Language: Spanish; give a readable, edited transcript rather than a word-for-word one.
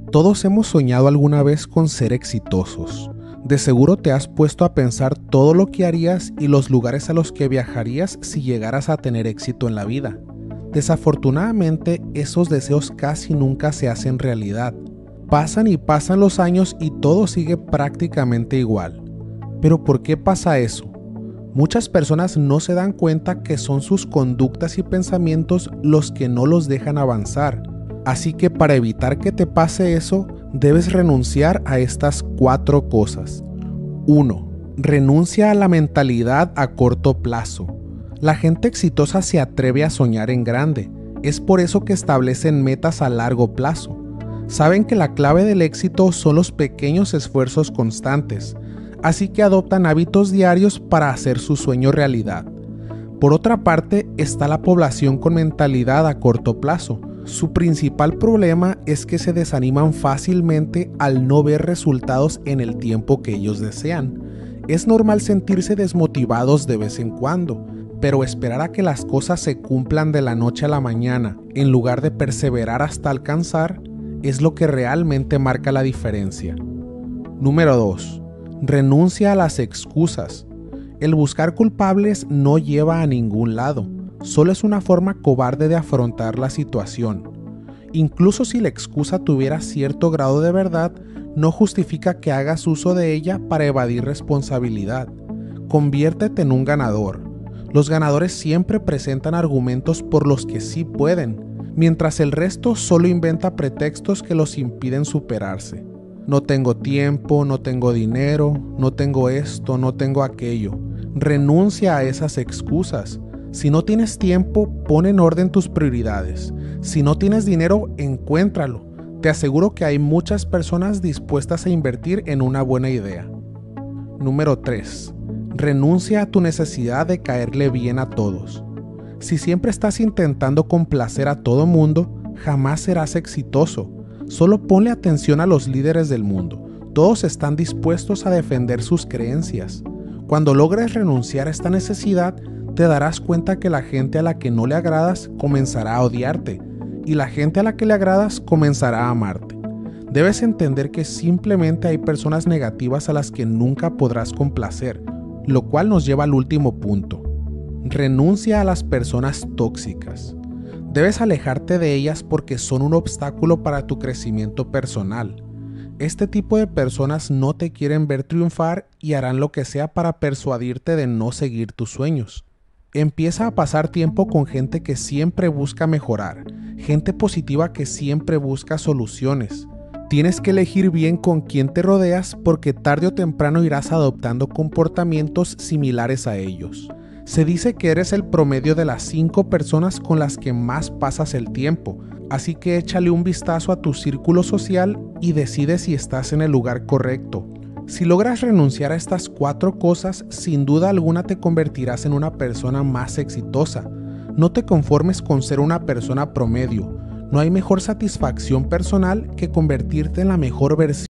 Todos hemos soñado alguna vez con ser exitosos. De seguro te has puesto a pensar todo lo que harías y los lugares a los que viajarías si llegaras a tener éxito en la vida. Desafortunadamente, esos deseos casi nunca se hacen realidad. Pasan y pasan los años y todo sigue prácticamente igual. ¿Pero por qué pasa eso? Muchas personas no se dan cuenta que son sus conductas y pensamientos los que no los dejan avanzar. Así que para evitar que te pase eso, debes renunciar a estas 4 cosas. 1. Renuncia a la mentalidad a corto plazo. La gente exitosa se atreve a soñar en grande. Es por eso que establecen metas a largo plazo. Saben que la clave del éxito son los pequeños esfuerzos constantes, así que adoptan hábitos diarios para hacer su sueño realidad. Por otra parte, está la población con mentalidad a corto plazo. Su principal problema es que se desaniman fácilmente al no ver resultados en el tiempo que ellos desean. Es normal sentirse desmotivados de vez en cuando, pero esperar a que las cosas se cumplan de la noche a la mañana, en lugar de perseverar hasta alcanzar, es lo que realmente marca la diferencia. Número 2. Renuncia a las excusas. El buscar culpables no lleva a ningún lado. Solo es una forma cobarde de afrontar la situación. Incluso si la excusa tuviera cierto grado de verdad, no justifica que hagas uso de ella para evadir responsabilidad. Conviértete en un ganador. Los ganadores siempre presentan argumentos por los que sí pueden, mientras el resto solo inventa pretextos que los impiden superarse. No tengo tiempo, no tengo dinero, no tengo esto, no tengo aquello. Renuncia a esas excusas. Si no tienes tiempo, pon en orden tus prioridades. Si no tienes dinero, encuéntralo. Te aseguro que hay muchas personas dispuestas a invertir en una buena idea. Número 3. Renuncia a tu necesidad de caerle bien a todos. Si siempre estás intentando complacer a todo mundo, jamás serás exitoso. Solo ponle atención a los líderes del mundo. Todos están dispuestos a defender sus creencias. Cuando logres renunciar a esta necesidad, te darás cuenta que la gente a la que no le agradas comenzará a odiarte y la gente a la que le agradas comenzará a amarte. Debes entender que simplemente hay personas negativas a las que nunca podrás complacer, lo cual nos lleva al último punto. Renuncia a las personas tóxicas. Debes alejarte de ellas porque son un obstáculo para tu crecimiento personal. Este tipo de personas no te quieren ver triunfar y harán lo que sea para persuadirte de no seguir tus sueños. Empieza a pasar tiempo con gente que siempre busca mejorar, gente positiva que siempre busca soluciones. Tienes que elegir bien con quién te rodeas porque tarde o temprano irás adoptando comportamientos similares a ellos. Se dice que eres el promedio de las 5 personas con las que más pasas el tiempo, así que échale un vistazo a tu círculo social y decide si estás en el lugar correcto. Si logras renunciar a estas 4 cosas, sin duda alguna te convertirás en una persona más exitosa. No te conformes con ser una persona promedio. No hay mejor satisfacción personal que convertirte en la mejor versión